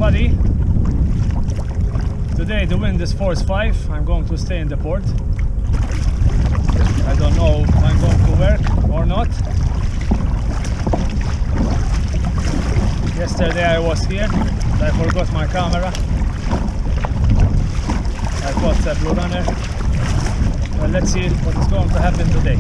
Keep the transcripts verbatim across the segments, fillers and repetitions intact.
sunny. Today the wind is force five. I'm going to stay in the port. I don't know if I'm going to work or not. Yesterday I was here, but I forgot my camera. I bought a Blue Runner. Well, let's see what is going to happen today.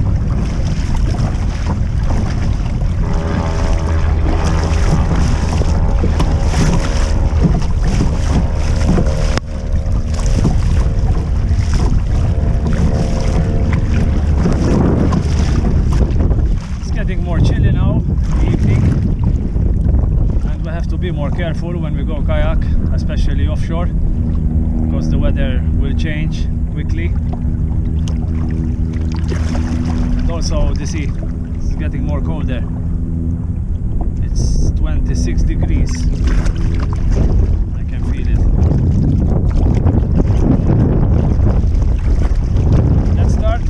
It's getting more chilly now in the evening, and we have to be more careful when we go kayak, especially offshore, because the weather will change quickly. And also the sea is getting more colder. It's twenty-six degrees. I can feel it. Let's start.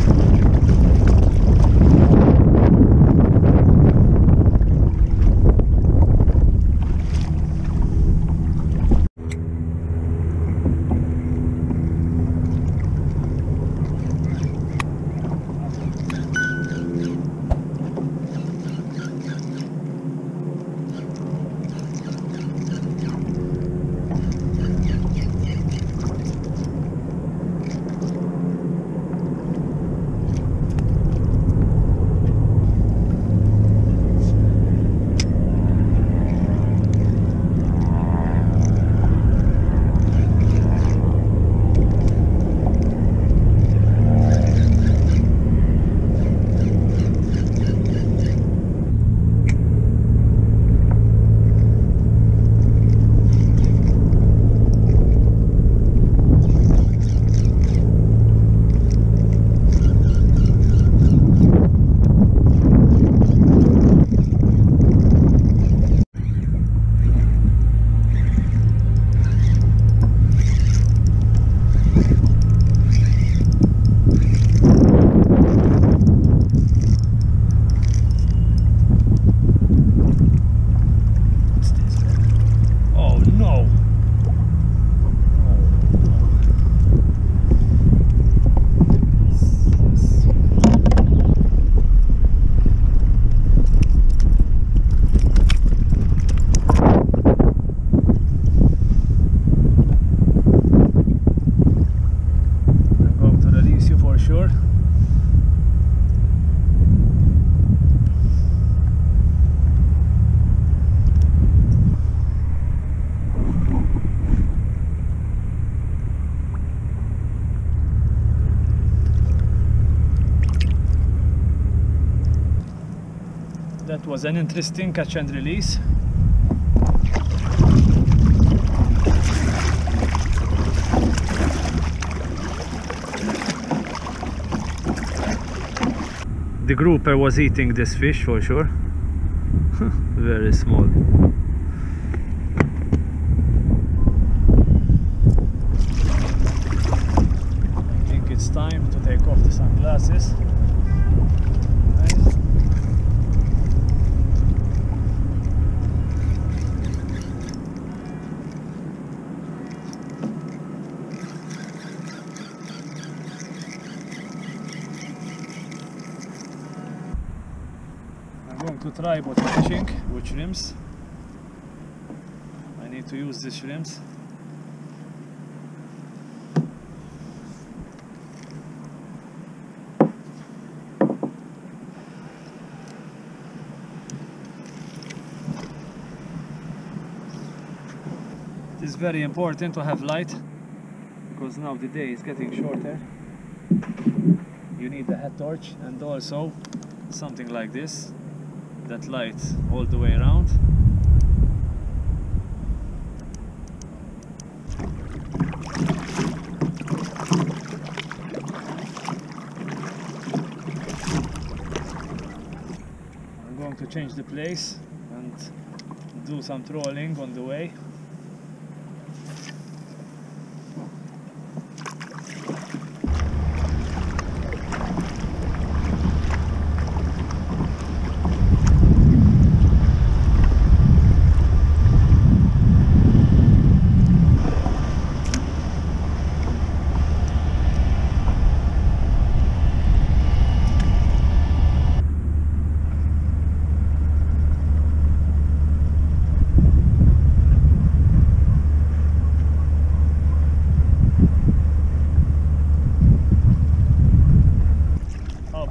That was an interesting catch and release. The grouper was eating this fish for sure. Very small. I think it's time to take off the sunglasses. To try bottom fishing with shrimps. I need to use these shrimps. It is very important to have light, because now the day is getting shorter. You need a head torch and also something like this that light all the way around. I'm going to change the place and do some trolling on the way.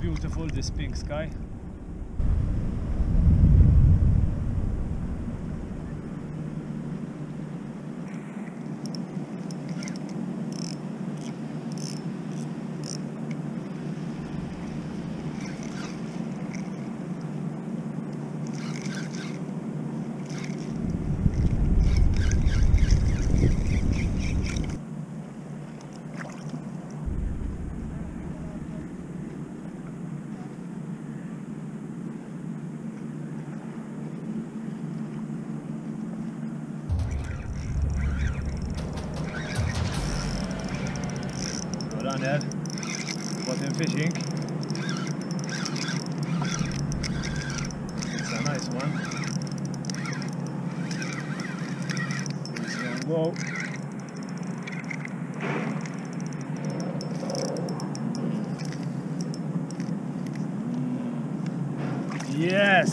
beautiful, this pink sky. Runner, bottom fishing. It's a nice one. Easy on go. Yes!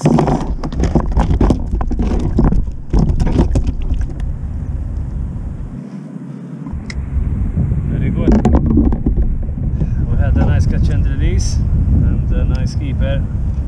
Very good. We had a nice catch and release and a nice keeper.